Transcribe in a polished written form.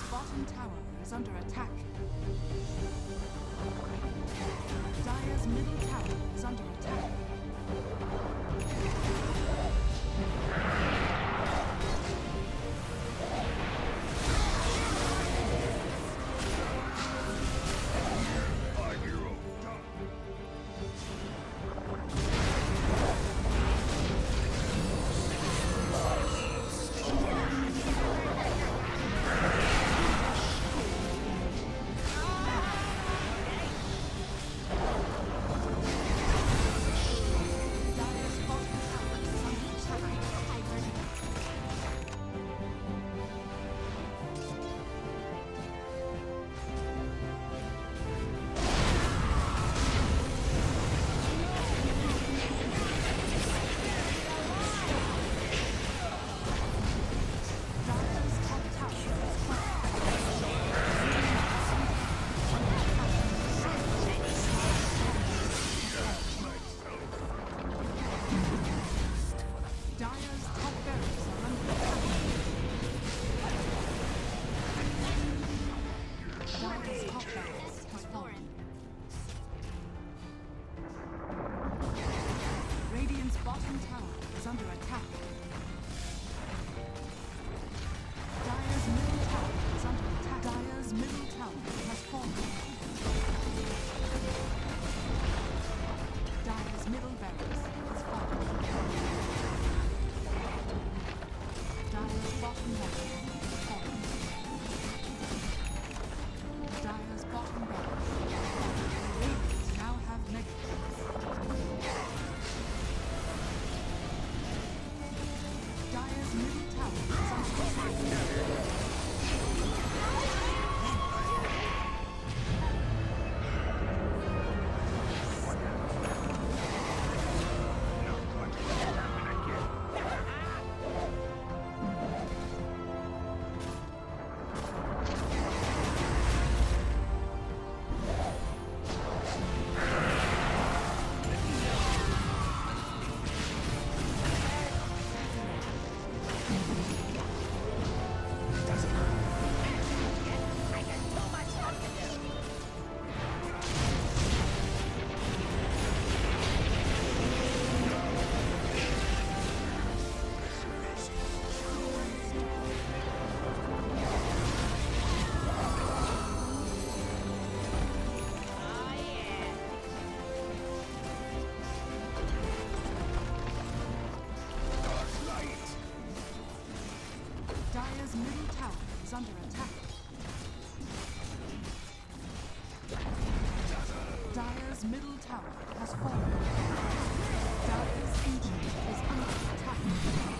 bottom tower is under attack. Dire's middle tower is under attack. Radiant's bottom tower is under attack. Dire's middle tower is under attack. Dire's middle tower has fallen. Dire's middle barracks has fallen. Dire's bottom barracks has fallen. Dire's bottom barracks has fallen. Radiants now have negatives. Dire's middle tower is under attack. Dire's middle tower is under attack. Dire's middle tower has fallen. Dire's ancient is under attack.